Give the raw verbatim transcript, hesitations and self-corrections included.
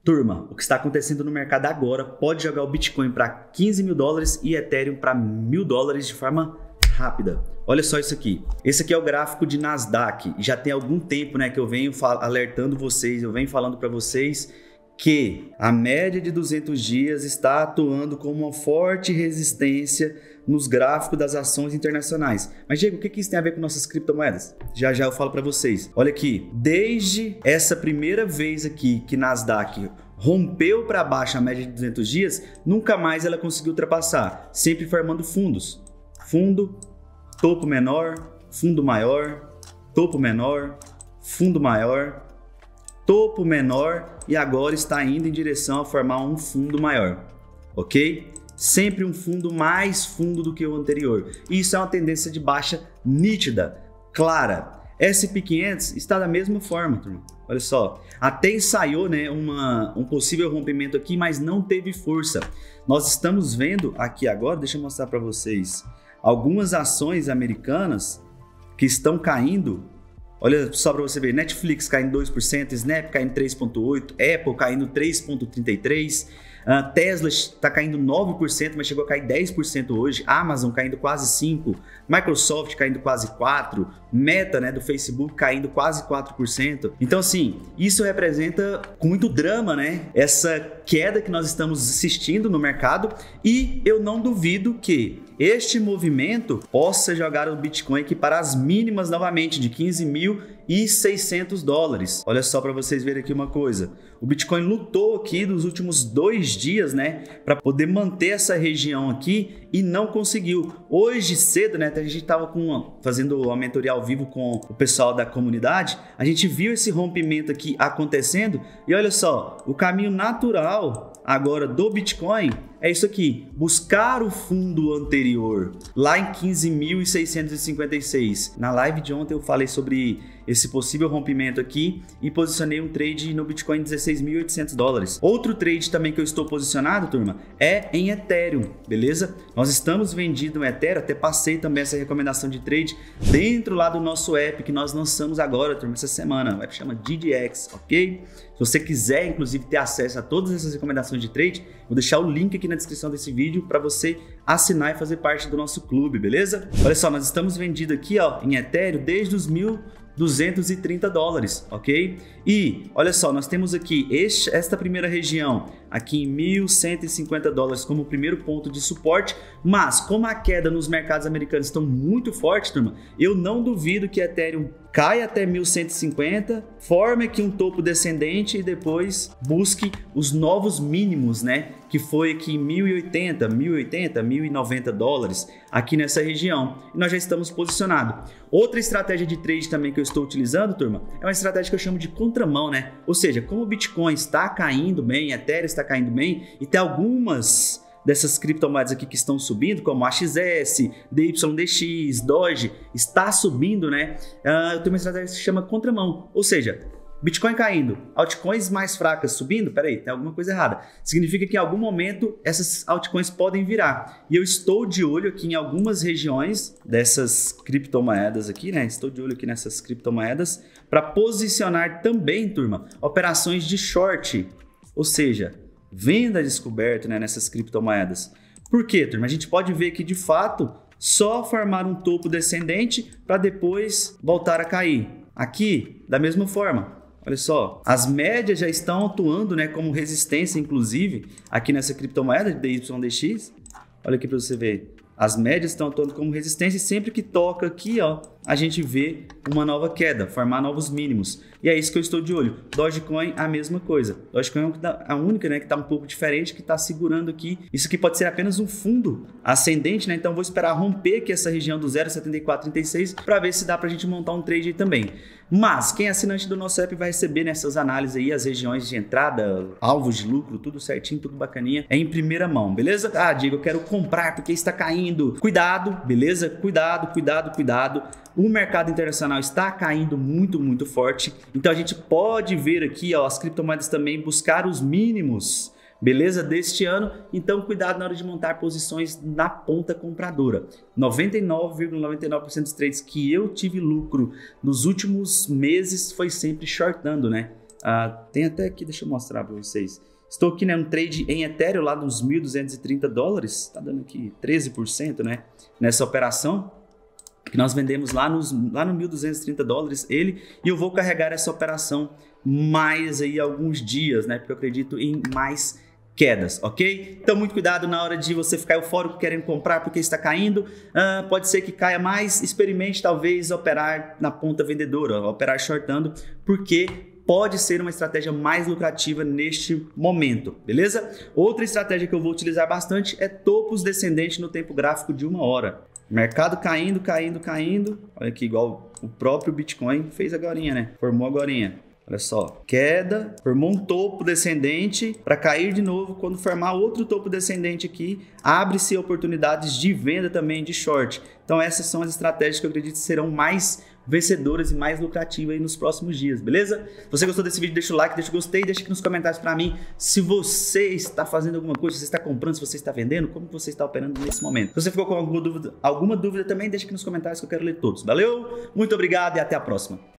Turma, o que está acontecendo no mercado agora pode jogar o Bitcoin para quinze mil dólares e Ethereum para mil dólares de forma rápida. Olha só isso aqui. Esse aqui é o gráfico de Nasdaq. Já tem algum tempo, né, que eu venho alertando vocês, eu venho falando para vocês que a média de duzentos dias está atuando como uma forte resistência nos gráficos das ações internacionais. Mas, Diego, o que isso tem a ver com nossas criptomoedas? Já já eu falo para vocês. Olha aqui, desde essa primeira vez aqui que Nasdaq rompeu para baixo a média de duzentos dias, nunca mais ela conseguiu ultrapassar, sempre formando fundos. Fundo, topo menor, fundo maior, topo menor, fundo maior, topo menor e agora está indo em direção a formar um fundo maior, ok? Sempre um fundo mais fundo do que o anterior. E isso é uma tendência de baixa nítida, clara. S e P quinhentos está da mesma forma, turma. Olha só, até ensaiou, né, uma, um possível rompimento aqui, mas não teve força. Nós estamos vendo aqui agora, deixa eu mostrar para vocês, algumas ações americanas que estão caindo. Olha só para você ver, Netflix caindo dois por cento, Snap caindo três vírgula oito por cento, Apple caindo três vírgula trinta e três por cento, uh, Tesla está caindo nove por cento, mas chegou a cair dez por cento hoje, Amazon caindo quase cinco por cento, Microsoft caindo quase quatro por cento, Meta, né, do Facebook caindo quase quatro por cento. Então, assim, isso representa com muito drama, né, essa queda que nós estamos assistindo no mercado, e eu não duvido que este movimento possa jogar o Bitcoin aqui para as mínimas novamente de quinze mil e seiscentos dólares. Olha só para vocês verem aqui uma coisa. O Bitcoin lutou aqui nos últimos dois dias, né, para poder manter essa região aqui e não conseguiu. Hoje cedo, né, a gente estava com fazendo uma mentoria ao vivo com o pessoal da comunidade, a gente viu esse rompimento aqui acontecendo e olha só, o caminho natural agora do Bitcoin é isso aqui, buscar o fundo anterior, lá em quinze mil seiscentos e cinquenta e seis. Na live de ontem eu falei sobre esse possível rompimento aqui e posicionei um trade no Bitcoin em dezesseis mil e oitocentos dólares. Outro trade também que eu estou posicionado, turma, é em Ethereum, beleza? Nós estamos vendidos no Ethereum, até passei também essa recomendação de trade dentro lá do nosso app que nós lançamos agora, turma, essa semana. O app chama D D X, ok? Se você quiser, inclusive, ter acesso a todas essas recomendações de trade, vou deixar o link aqui na descrição desse vídeo para você assinar e fazer parte do nosso clube, beleza? Olha só, nós estamos vendidos aqui, ó, em Ethereum desde os mil duzentos e trinta dólares, ok? E olha só, nós temos aqui este, esta primeira região aqui em mil cento e cinquenta dólares como primeiro ponto de suporte, mas como a queda nos mercados americanos estão muito forte, turma, eu não duvido que Ethereum caia até mil cento e cinquenta, forme aqui um topo descendente e depois busque os novos mínimos, né? Que foi aqui mil e oitenta, mil e oitenta, mil e noventa dólares aqui nessa região. E nós já estamos posicionados. Outra estratégia de trade também que eu estou utilizando, turma, é uma estratégia que eu chamo de contramão, né? Ou seja, como o Bitcoin está caindo bem, Ethereum está caindo bem e tem algumas dessas criptomoedas aqui que estão subindo, como A X S, D Y D X, Doge, está subindo, né? Uh, eu tenho uma estratégia que se chama contramão, ou seja, Bitcoin caindo, altcoins mais fracas subindo, peraí, tem alguma coisa errada. Significa que em algum momento essas altcoins podem virar. E eu estou de olho aqui em algumas regiões dessas criptomoedas aqui, né? Estou de olho aqui nessas criptomoedas para posicionar também, turma, operações de short, ou seja, venda descoberta, né, nessas criptomoedas. Por quê, turma? A gente pode ver que de fato só formar um topo descendente para depois voltar a cair. Aqui, da mesma forma. Olha só, as médias já estão atuando, né, como resistência, inclusive, aqui nessa criptomoeda de D Y D X. Olha aqui para você ver. As médias estão atuando como resistência e sempre que toca aqui, ó, a gente vê uma nova queda, formar novos mínimos. E é isso que eu estou de olho. Dogecoin, a mesma coisa. Dogecoin é a única, né, que está um pouco diferente, que está segurando aqui. Isso aqui pode ser apenas um fundo ascendente, né? Então vou esperar romper aqui essa região do zero vírgula setenta e quatro trinta e seis para ver se dá para a gente montar um trade aí também. Mas quem é assinante do nosso app vai receber nessas análises aí as regiões de entrada, alvos de lucro, tudo certinho, tudo bacaninha, é em primeira mão, beleza? Ah, Diego, eu quero comprar porque está caindo. Cuidado, beleza? Cuidado, cuidado, cuidado. O mercado internacional está caindo muito, muito forte. Então a gente pode ver aqui, ó, as criptomoedas também buscar os mínimos, beleza, deste ano. Então cuidado na hora de montar posições na ponta compradora. noventa e nove vírgula noventa e nove por cento dos trades que eu tive lucro nos últimos meses foi sempre shortando, né? Uh, tem até aqui, deixa eu mostrar para vocês. Estou aqui, né, um trade em Ethereum lá nos mil duzentos e trinta dólares. Tá dando aqui treze por cento, né? Nessa operação que nós vendemos lá, nos, lá no mil duzentos e trinta dólares ele. E eu vou carregar essa operação mais aí alguns dias, né? Porque eu acredito em mais quedas, ok? Então muito cuidado na hora de você ficar eufórico querendo comprar porque está caindo. Uh, pode ser que caia mais. Experimente talvez operar na ponta vendedora, operar shortando, porque pode ser uma estratégia mais lucrativa neste momento, beleza? Outra estratégia que eu vou utilizar bastante é topos descendentes no tempo gráfico de uma hora. Mercado caindo, caindo, caindo. Olha aqui, igual o próprio Bitcoin fez agorinha, né? Formou agorinha. Olha só, queda, formou um topo descendente para cair de novo. Quando formar outro topo descendente aqui, abre-se oportunidades de venda também de short. Então essas são as estratégias que eu acredito serão mais vencedoras e mais lucrativas aí nos próximos dias, beleza? Se você gostou desse vídeo, deixa o like, deixa o gostei, deixa aqui nos comentários para mim se você está fazendo alguma coisa, se você está comprando, se você está vendendo, como você está operando nesse momento. Se você ficou com alguma dúvida, alguma dúvida também, deixa aqui nos comentários que eu quero ler todos. Valeu, muito obrigado e até a próxima.